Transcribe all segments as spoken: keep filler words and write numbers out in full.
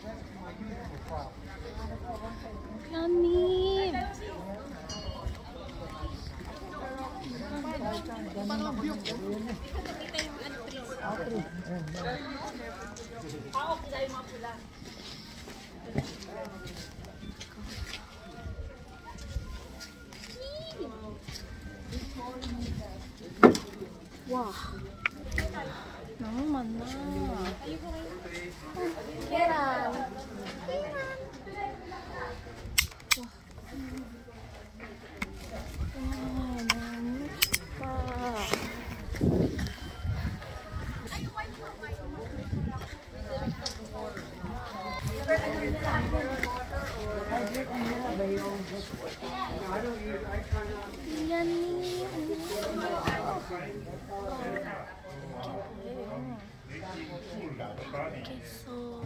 Lamig! Wah, naman na. Keran. Yan nih. Queso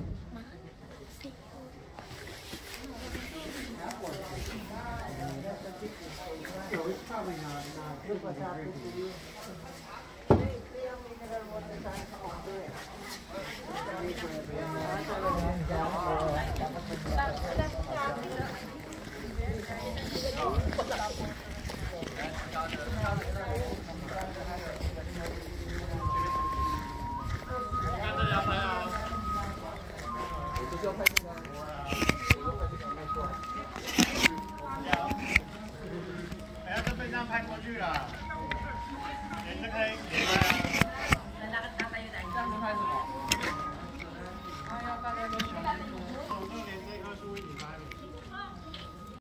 哎呀，这飞机上拍过去了，连着可以连着。